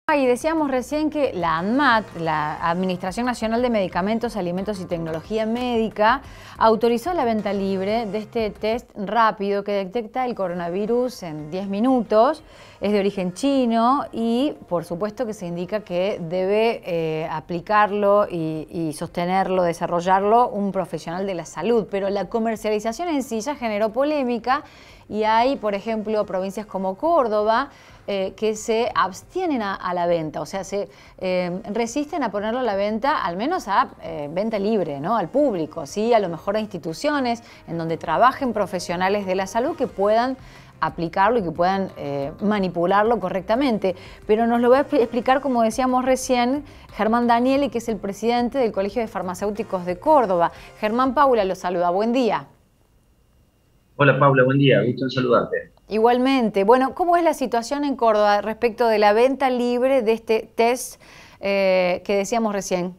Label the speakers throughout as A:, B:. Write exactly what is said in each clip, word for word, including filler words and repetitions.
A: Y decíamos recién que la ANMAT, la Administración Nacional de Medicamentos, Alimentos y Tecnología Médica, autorizó la venta libre de este test rápido que detecta el coronavirus en diez minutos. Es de origen chino y por supuesto que se indica que debe eh, aplicarlo y, y sostenerlo, desarrollarlo un profesional de la salud. Pero la comercialización en sí ya generó polémica y hay, por ejemplo, provincias como Córdoba, Eh, que se abstienen a, a la venta, o sea, se eh, resisten a ponerlo a la venta, al menos a eh, venta libre, ¿no? Al público, ¿sí? A lo mejor a instituciones en donde trabajen profesionales de la salud que puedan aplicarlo y que puedan eh, manipularlo correctamente. Pero nos lo va a explicar, como decíamos recién, Germán Danieli, que es el presidente del Colegio de Farmacéuticos de Córdoba. Germán, Paula lo saluda, buen día.
B: Hola Paula, buen día, gusto en saludarte.
A: Igualmente. Bueno, ¿cómo es la situación en Córdoba respecto de la venta libre de este test eh, que decíamos recién?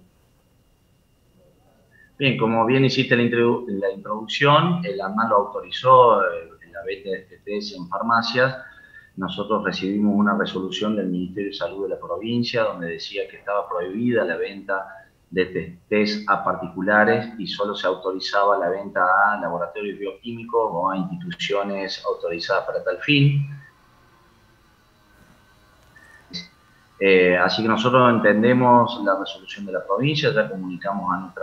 B: Bien, como bien hiciste la, introdu la introducción, el ANMAT lo autorizó eh, en la venta de este test en farmacias. Nosotros recibimos una resolución del Ministerio de Salud de la provincia donde decía que estaba prohibida la venta de este test a particulares y solo se autorizaba la venta a laboratorios bioquímicos o a instituciones autorizadas para tal fin. Eh, así que nosotros entendemos la resolución de la provincia, ya comunicamos a nuestra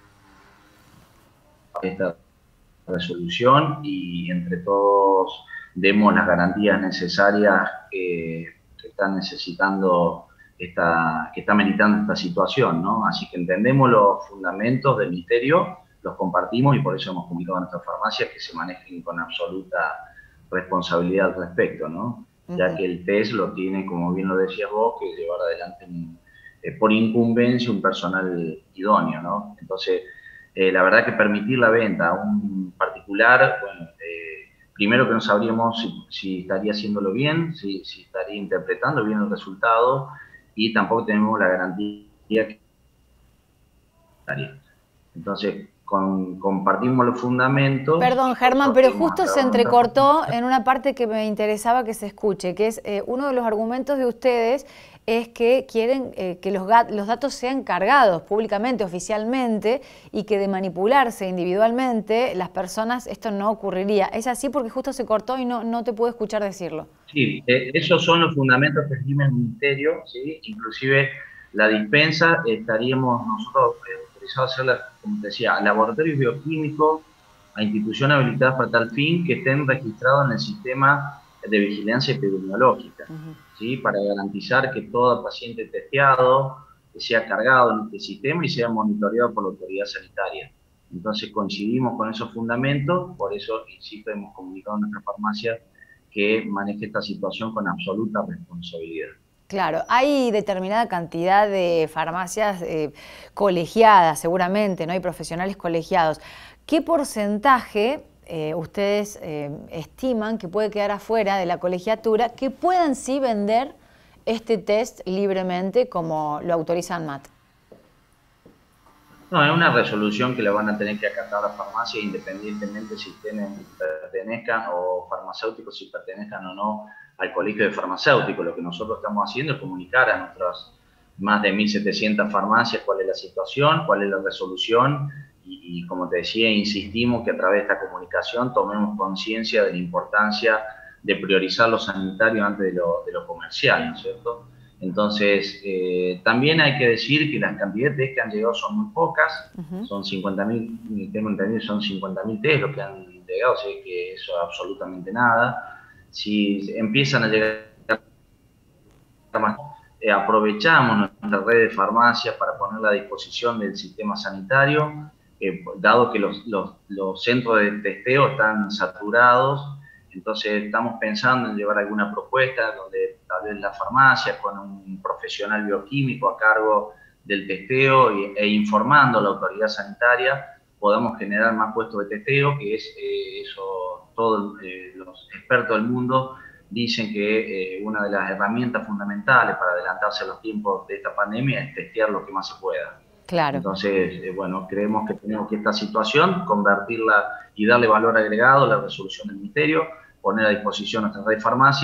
B: esta resolución y entre todos demos las garantías necesarias que, que están necesitando, esta, que está meritando esta situación, ¿no? Así que entendemos los fundamentos del ministerio, los compartimos y por eso hemos comunicado a nuestras farmacias que se manejen con absoluta responsabilidad al respecto, ¿no? Uh-huh. Ya que el test lo tiene, como bien lo decías vos, que llevar adelante un, eh, por incumbencia un personal idóneo, ¿no? Entonces, Eh, la verdad que permitir la venta a un particular, bueno, eh, primero que no sabríamos si, si estaría haciéndolo bien, si, si estaría interpretando bien el resultado y tampoco tenemos la garantía que estaría. Entonces, con, compartimos los fundamentos.
A: Perdón, Germán, pero justo se entrecortó en una parte que me interesaba que se escuche, que es eh, uno de los argumentos de ustedes es que quieren eh, que los, los datos sean cargados públicamente, oficialmente, y que de manipularse individualmente las personas esto no ocurriría. ¿Es así? Porque justo se cortó y no, no te puedo escuchar decirlo.
B: Sí, eh, esos son los fundamentos que estima el Ministerio, ¿sí? Inclusive la dispensa estaríamos nosotros eh, autorizados a hacerla, como te decía, a laboratorios bioquímicos, a instituciones habilitadas para tal fin, que estén registrados en el sistema de vigilancia epidemiológica, uh-huh. ¿Sí? Para garantizar que todo paciente testeado sea cargado en este sistema y sea monitoreado por la autoridad sanitaria. Entonces coincidimos con esos fundamentos, por eso, insisto, hemos comunicado a nuestra farmacia que maneje esta situación con absoluta responsabilidad.
A: Claro, hay determinada cantidad de farmacias eh, colegiadas, seguramente, ¿no? Hay profesionales colegiados. ¿Qué porcentaje eh, ustedes eh, estiman que puede quedar afuera de la colegiatura que puedan sí vender este test libremente como lo autoriza ANMAT?
B: No, es una resolución que la van a tener que acatar las farmacias independientemente si tienen, pertenezcan o farmacéuticos, si pertenezcan o no al colegio de farmacéuticos. Lo que nosotros estamos haciendo es comunicar a nuestras más de mil setecientas farmacias cuál es la situación, cuál es la resolución y, y como te decía, insistimos que a través de esta comunicación tomemos conciencia de la importancia de priorizar lo sanitario antes de lo, de lo comercial, ¿no es cierto? Entonces, eh, también hay que decir que las cantidades de test que han llegado son muy pocas, uh-huh. Son cincuenta mil, tengo entendido, son cincuenta mil test los que han llegado, o sea que eso es absolutamente nada. Si empiezan a llegar más, eh, aprovechamos nuestra red de farmacias para ponerla a disposición del sistema sanitario, eh, dado que los, los, los centros de testeo están saturados. Entonces estamos pensando en llevar alguna propuesta donde tal vez la farmacia con un profesional bioquímico a cargo del testeo y, e informando a la autoridad sanitaria podamos generar más puestos de testeo, que es eh, eso, todos eh, los expertos del mundo dicen que eh, una de las herramientas fundamentales para adelantarse a los tiempos de esta pandemia es testear lo que más se pueda.
A: Claro.
B: Entonces, eh, bueno, creemos que tenemos que esta situación convertirla y darle valor agregado a la resolución del Ministerio, poner a disposición nuestras red farmacias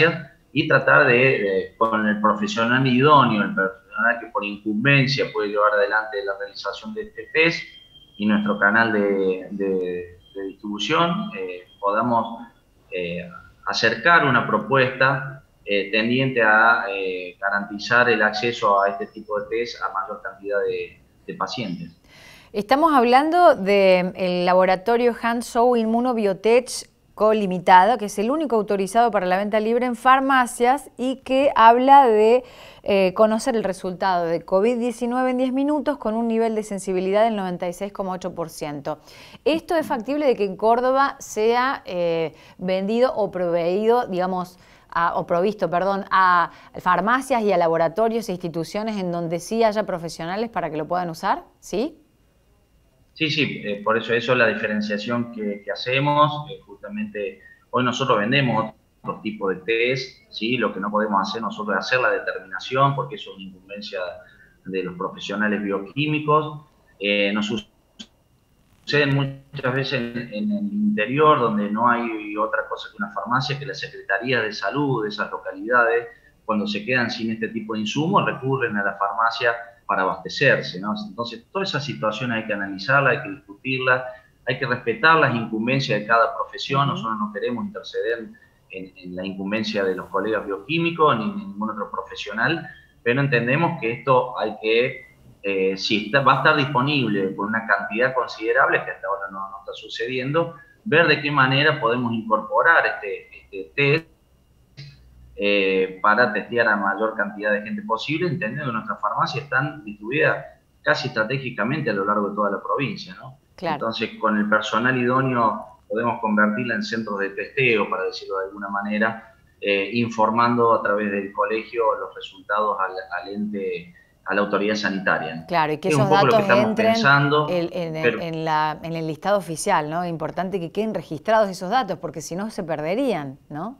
B: y tratar de, de, con el profesional idóneo, el profesional que por incumbencia puede llevar adelante la realización de este test y nuestro canal de, de, de distribución, eh, podamos eh, acercar una propuesta eh, tendiente a eh, garantizar el acceso a este tipo de test a mayor cantidad de, de pacientes.
A: Estamos hablando del laboratorio Hansoh Immunobiotech Limitada, que es el único autorizado para la venta libre en farmacias y que habla de eh, conocer el resultado de COVID diecinueve en diez minutos con un nivel de sensibilidad del noventa y seis coma ocho por ciento. ¿Esto es factible de que en Córdoba sea eh, vendido o proveído, digamos, a, o provisto, perdón, a farmacias y a laboratorios e instituciones en donde sí haya profesionales para que lo puedan usar? ¿Sí?
B: Sí, sí, eh, por eso eso es la diferenciación que, que hacemos. Eh, justamente hoy nosotros vendemos otro tipo de test, ¿sí? Lo que no podemos hacer nosotros es hacer la determinación, porque eso es una incumbencia de los profesionales bioquímicos. Eh, nos suceden muchas veces en, en el interior, donde no hay otra cosa que una farmacia, que la Secretaría de Salud de esas localidades, cuando se quedan sin este tipo de insumos, recurren a la farmacia para abastecerse, ¿no? Entonces, toda esa situación hay que analizarla, hay que discutirla, hay que respetar las incumbencias de cada profesión. Nosotros no queremos interceder en, en la incumbencia de los colegas bioquímicos ni de ningún otro profesional, pero entendemos que esto hay que, eh, si está, va a estar disponible con una cantidad considerable, que hasta ahora no, no está sucediendo, ver de qué manera podemos incorporar este, este test Eh, para testear a mayor cantidad de gente posible, entendiendo que nuestras farmacias están distribuidas casi estratégicamente a lo largo de toda la provincia, ¿no? Claro. Entonces, con el personal idóneo podemos convertirla en centros de testeo, para decirlo de alguna manera, eh, informando a través del colegio los resultados al, al ente, a la autoridad sanitaria, ¿no?
A: Claro, y que
B: es
A: esos
B: un poco
A: datos
B: lo que estamos
A: entren
B: pensando,
A: el, en, el,
B: pero,
A: en, la, en el listado oficial, ¿no? Es importante que queden registrados esos datos, porque si no se perderían, ¿no?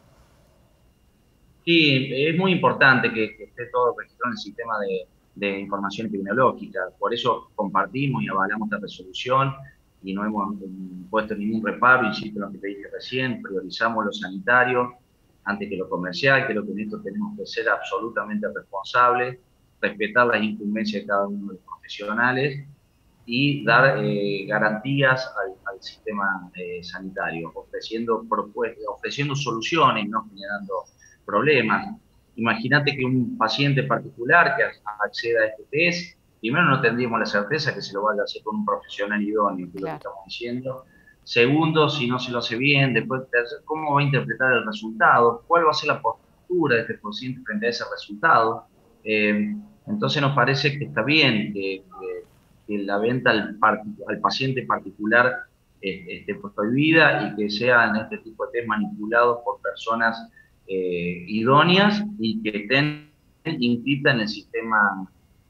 B: Sí, es muy importante que, que esté todo registrado en el sistema de, de información epidemiológica. Por eso compartimos y avalamos esta resolución y no hemos puesto ningún reparo, insisto en lo que te dije recién, priorizamos lo sanitario antes que lo comercial. Creo que en esto tenemos que ser absolutamente responsables, respetar las incumbencias de cada uno de los profesionales y dar eh, garantías al, al sistema eh, sanitario, ofreciendo propuestas, ofreciendo soluciones, no generando problemas. Imagínate que un paciente particular que acceda a este test, primero no tendríamos la certeza que se lo vaya a hacer con un profesional idóneo, que es claro. Lo que estamos diciendo. Segundo, si no se lo hace bien, después, ¿cómo va a interpretar el resultado? ¿Cuál va a ser la postura de este paciente frente a ese resultado? Eh, entonces nos parece que está bien que, que, que la venta al, al paciente particular eh, esté prohibida y que sean este tipo de test manipulados por personas Eh, idóneas y que estén inscritas en el sistema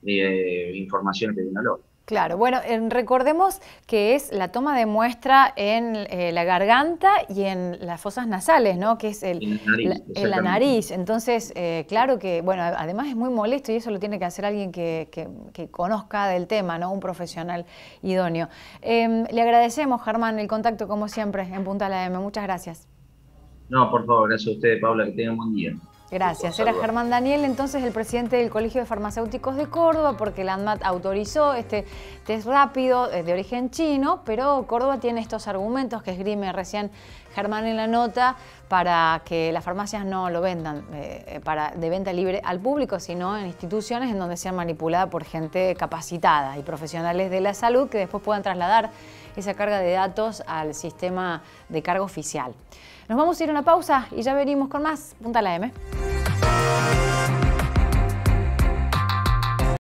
B: de información epidemiológica.
A: Claro, bueno, en, recordemos que es la toma de muestra en eh, la garganta y en las fosas nasales, ¿no? Que es el, en la nariz. La, en la nariz. Entonces, eh, claro que, bueno, además es muy molesto y eso lo tiene que hacer alguien que, que, que conozca del tema, ¿no? Un profesional idóneo. Eh, le agradecemos, Germán, el contacto como siempre en Punta de la M. Muchas gracias.
B: No, por favor, gracias a ustedes, Paula, que tengan un buen día.
A: Gracias. Era Germán Daniel, entonces, el presidente del Colegio de Farmacéuticos de Córdoba, porque la ANMAT autorizó este test rápido de origen chino, pero Córdoba tiene estos argumentos que esgrime recién Germán en la nota para que las farmacias no lo vendan eh, para, de venta libre al público, sino en instituciones en donde sean manipuladas por gente capacitada y profesionales de la salud que después puedan trasladar esa carga de datos al sistema de carga oficial. Nos vamos a ir a una pausa y ya venimos con más Punta a la M.